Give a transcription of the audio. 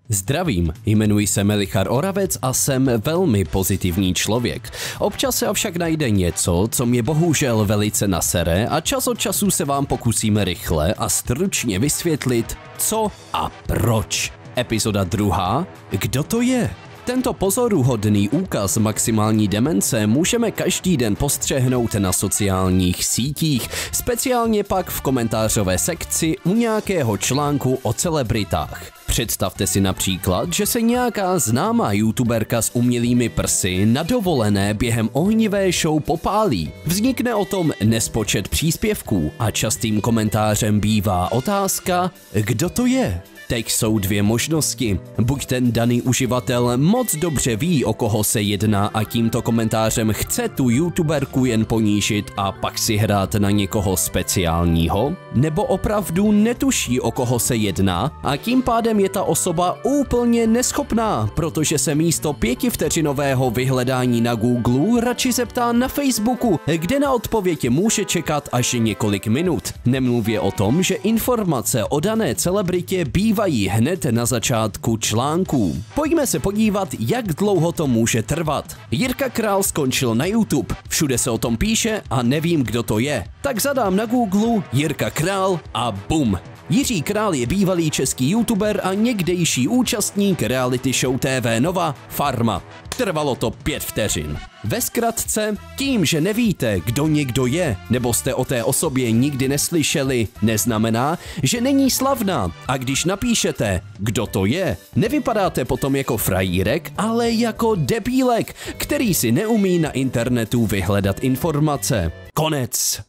Zdravím, jmenuji se Melichar Oravec a jsem velmi pozitivní člověk. Občas se však najde něco, co mě bohužel velice nasere a čas od času se vám pokusíme rychle a stručně vysvětlit, co a proč. Epizoda 2. Kdo to je? Tento pozoruhodný úkaz maximální demence můžeme každý den postřehnout na sociálních sítích, speciálně pak v komentářové sekci u nějakého článku o celebritách. Představte si například, že se nějaká známá youtuberka s umělými prsy na dovolené během ohnivé show popálí. Vznikne o tom nespočet příspěvků a častým komentářem bývá otázka, kdo to je? Teď jsou dvě možnosti. Buď ten daný uživatel moc dobře ví, o koho se jedná a tímto komentářem chce tu youtuberku jen ponížit a pak si hrát na někoho speciálního, nebo opravdu netuší, o koho se jedná a tím pádem je ta osoba úplně neschopná, protože se místo 5vteřinového vyhledání na Google radši zeptá na Facebooku, kde na odpověď může čekat až několik minut. Nemluvě o tom, že informace o dané celebritě bývají hned na začátku článků. Pojďme se podívat, jak dlouho to může trvat. Jirka Král skončil na YouTube, všude se o tom píše a nevím, kdo to je. Tak zadám na Google Jirka Král a bum. Jiří Král je bývalý český youtuber a někdejší účastník reality show TV Nova Farma. Trvalo to 5 vteřin. Ve zkratce, tím, že nevíte, kdo někdo je, nebo jste o té osobě nikdy neslyšeli, neznamená, že není slavná. A když napíšete, kdo to je, nevypadáte potom jako frajírek, ale jako debílek, který si neumí na internetu vyhledat informace. Konec.